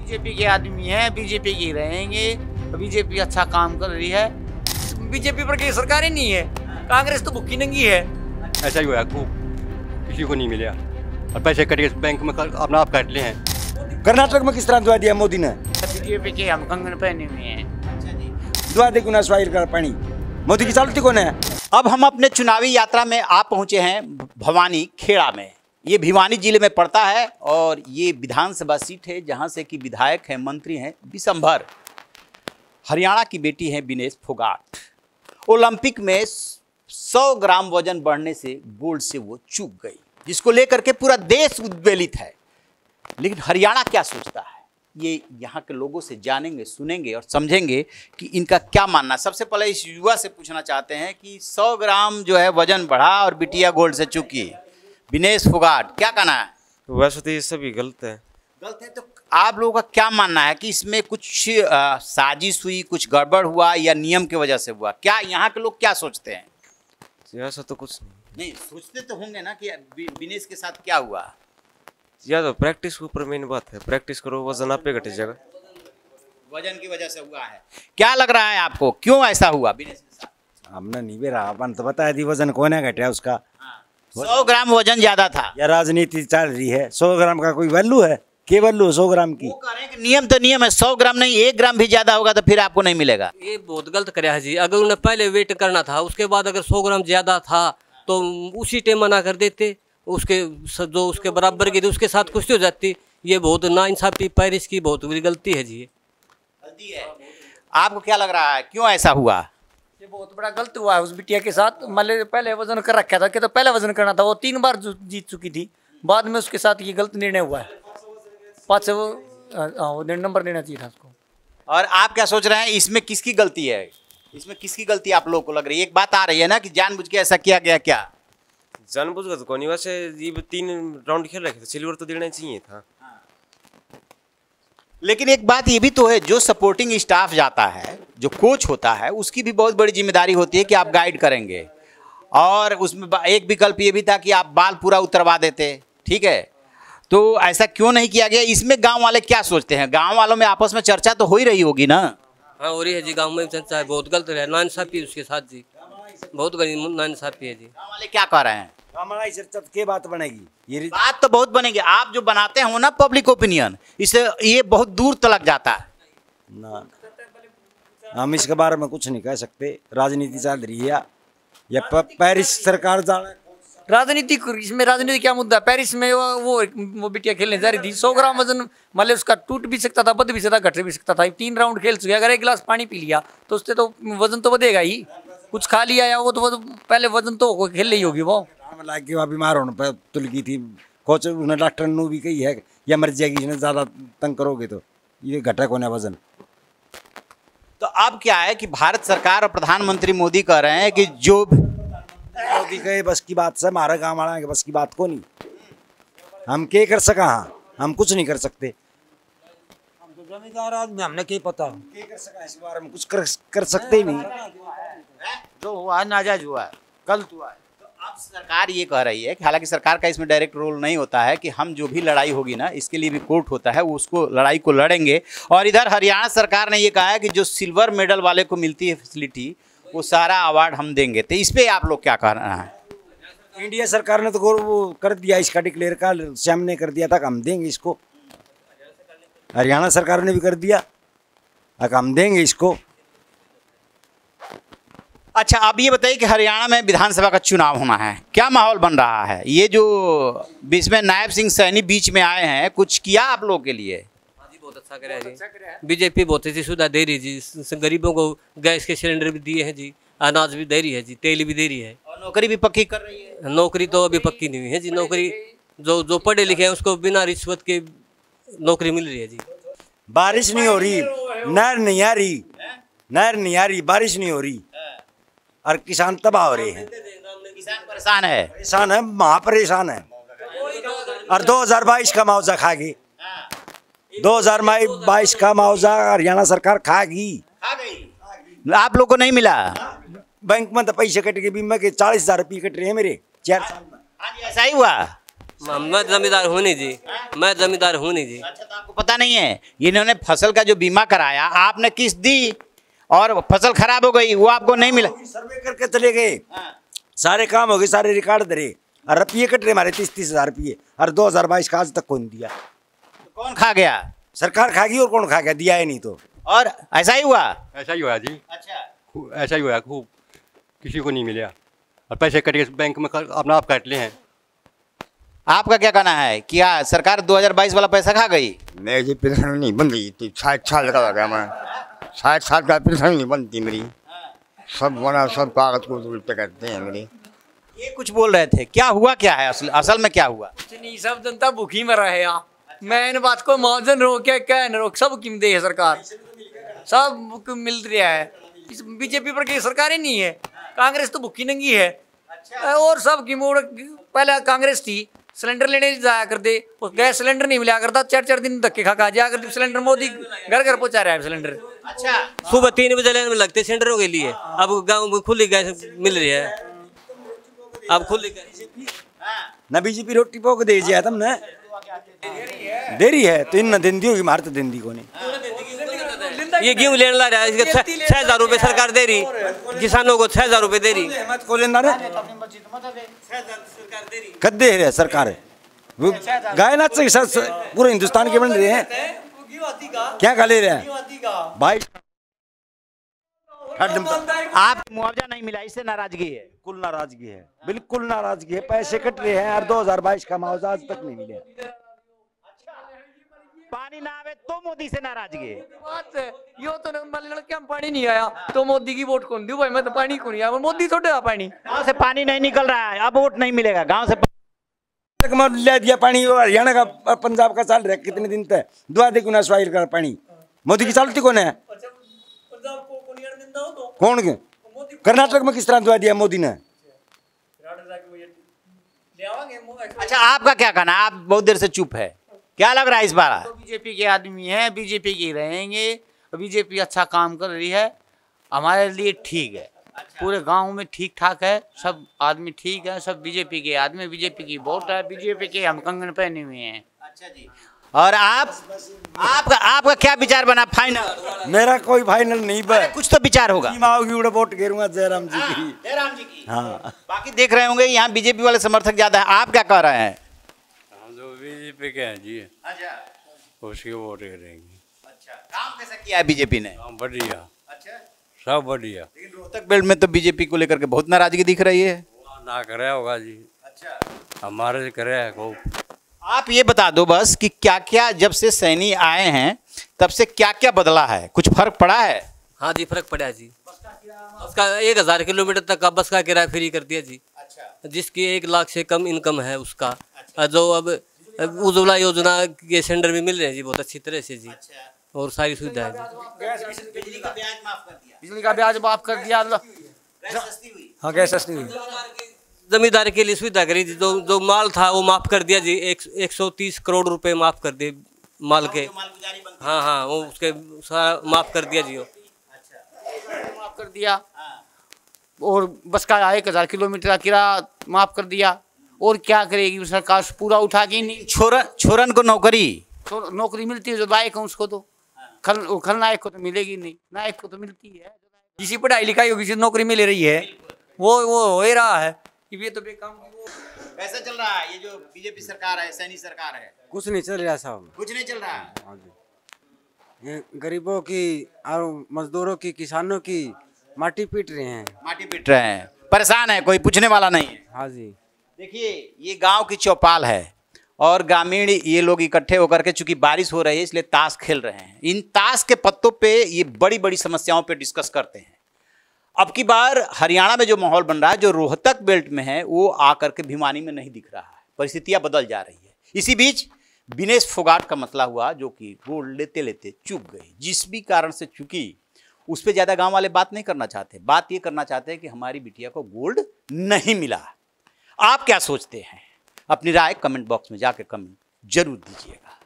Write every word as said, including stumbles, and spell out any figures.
BJP के आदमी हैं, बीजेपी के रहेंगे, बीजेपी अच्छा काम कर रही है। बीजेपी पर की सरकार ही नहीं है, कांग्रेस तो भुक्की नंगी है। ऐसा ही हुआ, किसी को नहीं मिला और पैसे कट बैंक में अपना आप काट लिए हैं। कर्नाटक में किस तरह दुआ दिया मोदी ने? बीजेपी के हम कंगन पहने हुए हैं। दुआ दे गुना स्वाइल का पानी मोदी की चालती कौन है? अब हम अपने चुनावी यात्रा में आ पहुंचे हैं भवानी खेड़ा में। ये भिवानी जिले में पड़ता है और ये विधानसभा सीट है जहां से कि विधायक हैं, मंत्री हैं विशंभर। हरियाणा की बेटी है विनेश फोगाट। ओलंपिक में सौ ग्राम वजन बढ़ने से गोल्ड से वो चूक गई, जिसको लेकर के पूरा देश उद्वेलित है। लेकिन हरियाणा क्या सोचता है, ये यहाँ के लोगों से जानेंगे, सुनेंगे और समझेंगे कि इनका क्या मानना है। सबसे पहले इस युवा से पूछना चाहते हैं कि सौ ग्राम जो है वजन बढ़ा और बिटिया गोल्ड से चूकी। विनेश फोगाट, क्या कहना है? वैसे तो ये सभी गलत है। गलत है तो आप लोगों का क्या मानना है कि इसमें कुछ आ, साजिश हुई, कुछ गड़बड़ हुआ या नियम की वजह से हुआ? क्या यहाँ के लोग क्या सोचते हैं? ऐसा तो कुछ नहीं नहीं सोचते तो होंगे ना कि विनेश के साथ क्या हुआ। या तो प्रैक्टिस के ऊपर मेन बात है, प्रैक्टिस करो वजन आप पे घटे जाएगा। वजन की वजह से हुआ है। क्या लग रहा है आपको, क्यों ऐसा हुआ विनेश के साथ? हमने नहीं भी रहा, अपन तो बता दी वजन कौन है घटा उसका। सौ ग्राम वजन ज्यादा था। या राजनीति चल रही है, सौ ग्राम का कोई वैल्यू है? के वैल्यू सौ ग्राम की? वो कह रहे हैं कि नियम तो नियम है, सौ ग्राम नहीं एक ग्राम भी ज्यादा होगा तो फिर आपको नहीं मिलेगा। ये बहुत गलत कराया है जी। अगर उन्हें पहले वेट करना था, उसके बाद अगर सौ ग्राम ज्यादा था तो उसी टाइम मना कर देते, उसके जो उसके बराबर की थी उसके साथ कुश्ती हो जाती। ये बहुत नाइंसाफी पेरिस की बहुत बड़ी गलती है जी। गलती है। आपको क्या लग रहा है, क्यों ऐसा हुआ? ये बहुत बड़ा गलत हुआ है उस बिटिया के साथ। मतलब पहले वजन कर रखा था कि तो पहले वजन करना था, वो तीन बार जीत चुकी थी, बाद में उसके साथ ये गलत निर्णय हुआ है। पाँच वो वो नंबर देना चाहिए था उसको। और आप क्या सोच रहे हैं, इसमें किसकी गलती है? इसमें किसकी गलती आप लोगों को लग रही है? एक बात आ रही है ना कि जानबूझ के ऐसा किया गया। क्या जानबूझ कर तो कौन नहीं, वैसे ये तीन राउंड खेल रखे थे, सिल्वर तो देना चाहिए था। लेकिन एक बात ये भी तो है, जो सपोर्टिंग स्टाफ जाता है, जो कोच होता है, उसकी भी बहुत बड़ी जिम्मेदारी होती है कि आप गाइड करेंगे। और उसमें एक विकल्प ये भी था कि आप बाल पूरा उतरवा देते, ठीक है, तो ऐसा क्यों नहीं किया गया? इसमें गांव वाले क्या सोचते हैं? गांव वालों में आपस में चर्चा तो हो ही रही होगी ना? हाँ हो रही है जी, गाँव में चर्चा है, बहुत गलत है, नाइंसाफी उसके साथ जी, बहुत बड़ी नाइंसाफी है जी। गाँव वाले क्या कह रहे हैं? हमारी चर्चा के बात बनेगी, ये बात तो बहुत बनेगी। आप जो बनाते हो ना पब्लिक ओपिनियन, इससे ये बहुत दूर तक जाता है ना। हम इसके बारे में कुछ नहीं कह सकते, राजनीति चल रही है या पेरिस सरकार जाने। राजनीति इसमें राजनीति क्या मुद्दा? पेरिस में वो वो, वो बिटिया खेलने जा रही थी, सौ ग्राम वजन मतलब उसका टूट भी सकता था, बद भी सकता, घट भी सकता था। तीन राउंड खेल चुके, अगर एक गिलास पानी पी लिया तो उससे तो वजन तो बढ़ेगा ही। कुछ खा लिया या वो तो, वो तो पहले वजन तो खेल रही होगी। वो लाग वहाँ बीमार होने पर तुल गई थी, कोच उन्हें डॉक्टर ने भी कही है या मर जाएगी, इसने ज़्यादा तंग करोगे तो ये घटा कौन है वजन। तो अब क्या है कि भारत सरकार और प्रधानमंत्री मोदी कह रहे हैं कि जो मोदी कहे बस की बात से हमारा गाँव वाला है, बस की बात को नहीं। हम क्या कर सका? हाँ हम कुछ नहीं कर सकते, हम तो जमींदार आदमी, हमने क्या पता क्या कर सका इस बारे में? कुछ कर, कर सकते ही नहीं। जो हुआ नाजायज हुआ है, गलत हुआ है। तो अब सरकार ये कह रही है कि हालांकि सरकार का इसमें डायरेक्ट रोल नहीं होता है कि हम जो भी लड़ाई होगी ना, इसके लिए भी कोर्ट होता है, वो उसको लड़ाई को लड़ेंगे। और इधर हरियाणा सरकार ने ये कहा है कि जो सिल्वर मेडल वाले को मिलती है फैसिलिटी, वो सारा अवार्ड हम देंगे। तो इस पे आप लोग क्या कहना है? इंडिया सरकार ने तो वो कर दिया, इसका डिक्लेयर का श्याम ने कर दिया था कि हम देंगे इसको। हरियाणा सरकार ने भी कर दिया कि हम देंगे इसको। अच्छा अब ये बताइए कि हरियाणा में विधानसभा का चुनाव होना है, क्या माहौल बन रहा है? ये जो इसमें नायब सिंह सैनी बीच में आए हैं, कुछ किया आप लोगों के लिए? बहुत अच्छा कराया जी, बीजेपी बहुत अच्छी सुविधा दे रही है जी। गरीबों को गैस के सिलेंडर भी दिए हैं जी, अनाज भी दे रही है जी, तेल भी दे रही है, और नौकरी भी पक्की कर रही है। नौकरी तो अभी पक्की नहीं हुई है जी। नौकरी जो जो पढ़े लिखे हैं उसको बिना रिश्वत के नौकरी मिल रही है जी। बारिश नहीं हो रही, नहर नहीं आ रही, नहर नहीं आ रही, बारिश नहीं हो रही और किसान तबाह हो रहे हैं। किसान परेशान है, परेशान है, महा परेशान है। और दो हजार बाईस का मुआवजा खा गई, दो हजार बाईस का मुआवजा हरियाणा सरकार खा गई। आप लोग को नहीं मिला? बैंक में तो पैसे कट के बीमा के चालीस हजार रुपये कट रहे हैं मेरे चार साल में। हाँ जी ऐसा ही हुआ। मैं जमींदार हूँ नहीं जी, मैं जमींदार हूँ नहीं जी। अच्छा, तो आपको पता नहीं है इन्होंने फसल का जो बीमा कराया, आपने किस्त दी और फसल खराब हो गई, वो आपको नहीं मिला। सर्वे करके चले गए, सारे काम हो गए, सारे रिकॉर्ड धरे और रुपये कट रहे हमारे तीस तीस हजार रुपये, और दो हजार बाईस का आज तक कौन दिया? तो कौन खा गया? सरकार खागी और कौन खा गया? दिया है नहीं तो। और ऐसा ही हुआ? ऐसा ही हुआ जी। अच्छा, खूब- ऐसा ही हुआ खूब, किसी को नहीं मिला और पैसे कट के बैंक में कर- अपना आप काट ले हैं। आपका क्या कहना है? क्या सरकार दो हज़ार बाईस वाला पैसा खा गई? मेरी पेंशन नहीं बन रही थी, साठ साल का हो गया मैं, साठ साल का पेंशन नहीं बनती मेरी, सब बना सब कागज को उल्टे करते हैं मेरी। ये कुछ बोल रहे थे, क्या हुआ, क्या है असल असल में क्या हुआ? कुछ नहीं, सब जनता भूखी मर रहा है यहाँ। मैं इन बात को मौजन रोक क्या क्या न रोक, सब कीमत दे है सरकार, सब को मिल रहा है। इस बीजेपी पर की सरकार ही नहीं है, कांग्रेस तो भूखी नंगी है। और सब की मोड़ पहले कांग्रेस थी, सिलेंडर लेने जाया करते, वो गैस सिलेंडर नहीं मिला करता, चार चार दिन धक्के खा खा जाया करते सिलेंडर, मोदी घर घर पहुंचा रहा है सिलेंडर। अच्छा, सुबह तीन बजे लाइन में लगते सिलेंडरों के लिए, अब गाँव में खुली गैस मिल रही है, अब खुली गैस। न बीजेपी रोटी पोक दे दिया तुमने, देरी है तो इन न दिन दी होगी, मार तो दिन दी को नहीं। ये गेहूँ लेने ला रहा है, इसके छह हजार रुपये सरकार दे रही, किसानों को छह हजार रुपये दे रही। को लेना रे कद्दे है सरकार है, वो गाय नाच के साथ पूरे हिंदुस्तान के बन रहे हैं, क्या खा ले रहे हैं भाई? आप मुआवजा नहीं मिला, इससे नाराजगी है? बिल्कुल नाराजगी है, बिल्कुल नाराजगी है। पैसे कट रहे हैं और दो हजार बाईस का मुआवजा आज तक नहीं मिला। पानी ना आवे तो मोदी से नाराजगी है? बात है यो तो लड़के में पानी नहीं आया तो मोदी की वोट कौन दूं भाई? मैं तो पानी को नहीं आया, मोदी थोड़े आ पानी। गाँव से पानी नहीं निकल रहा है, अब वोट नहीं मिलेगा गाँव से। तक ले दिया पानी, हरियाणा का पंजाब का चाल रहा कितने दिन तक दुआ दे गुना स्वाइल का पानी, मोदी की चालती कौन है? कौन के? कर्नाटक में किस तरह दुआ दिया मोदी ने? अच्छा, आपका क्या कहना है? आप बहुत देर से चुप है, क्या लग रहा है इस बार? तो बीजेपी के आदमी हैं, बीजेपी के रहेंगे, बीजेपी अच्छा काम कर रही है, हमारे लिए ठीक है। पूरे गांव में ठीक ठाक है, सब आदमी ठीक है, सब बीजेपी के आदमी, बीजेपी की वोट है, बीजेपी के हम कंगन पहने हुए हैं। अच्छा जी, और आप आपका आपका क्या विचार बना फाइनल? मेरा कोई फाइनल नहीं बा, कुछ तो विचार होगा। उड़ा वोट घेरूंगा जयराम जी की। जयराम जी की, हाँ। बाकी देख रहे होंगे यहाँ बीजेपी वाले समर्थक ज्यादा है, आप क्या कह रहे हैं? हम तो बीजेपी के हैं जी, अच्छा, उसकी वोट करेंगे। अच्छा, काम कैसा किया है बीजेपी ने? काम बढ़िया, अच्छा, सब बढ़िया। लेकिन रोहतक बेल्ट में तो बीजेपी को लेकर के बहुत नाराजगी दिख रही है। ना करे होगा जी, अच्छा, हमारे से करे है को। आप ये बता दो बस कि क्या क्या जब से सैनी आए हैं तब से क्या क्या बदला है, कुछ फर्क पड़ा है? हाँ जी, फर्क पड़ा जी, उसका एक हजार किलोमीटर तक का बस का किराया फ्री कर दिया जी। अच्छा, जिसकी एक लाख से कम इनकम है उसका, अच्छा। जो अब उज्ज्वला योजना के सिलेंडर भी मिल रहे हैं जी बहुत अच्छी तरह से जी। अच्छा। और सारी सुविधा है जी। बिजली का ब्याज माफ कर दिया, बिजली का ब्याज माफ कर दिया, गैस सस्ती हुई। हाँ, गैस सस्ती हुई। जमींदार के लिए सुविधा करी जी, जो जो माल था वो माफ कर दिया जी, एक एक सौ तीस करोड़ रुपए माफ कर दिए माल के। हाँ हाँ, वो उसके सारा माफ कर दिया जी, वो माफ कर दिया। और बस का एक हजार किलोमीटर का किराया माफ कर दिया। और क्या करेगी सरकार, पूरा उठा के नहीं। छोरन छोरन को नौकरी तो नौकरी मिलती है जो लायक है उसको, तो खल खलनायक को तो मिलेगी नहीं, नायक को तो मिलती है। किसी पढ़ाई लिखाई होगी नौकरी मिल रही है, वो वो हो ही रहा है कि ये तो बेकाम। कैसा चल रहा है ये जो बीजेपी सरकार है, सैनी सरकार है? कुछ नहीं चल रहा साहब, कुछ नहीं चल रहा। ये गरीबों की और मजदूरों की, किसानों की माटी पीट रहे हैं, माटी पीट रहे हैं, परेशान है, कोई पूछने वाला नहीं है। हाँ जी। देखिए, ये गांव की चौपाल है और ग्रामीण ये लोग इकट्ठे होकर के, चूंकि बारिश हो रही है इसलिए ताश खेल रहे हैं। इन ताश के पत्तों पे ये बड़ी बड़ी समस्याओं पे डिस्कस करते हैं। अब की बार हरियाणा में जो माहौल बन रहा है, जो रोहतक बेल्ट में है, वो आकर के भिवानी में नहीं दिख रहा है, परिस्थितियां बदल जा रही है। इसी बीच विनेश फोगाट का मसला हुआ, जो कि गोल्ड लेते लेते चूक गई, जिस भी कारण से चूकी उस पर ज़्यादा गांव वाले बात नहीं करना चाहते। बात ये करना चाहते हैं कि हमारी बिटिया को गोल्ड नहीं मिला। आप क्या सोचते हैं? अपनी राय कमेंट बॉक्स में जाकर कमेंट जरूर दीजिएगा।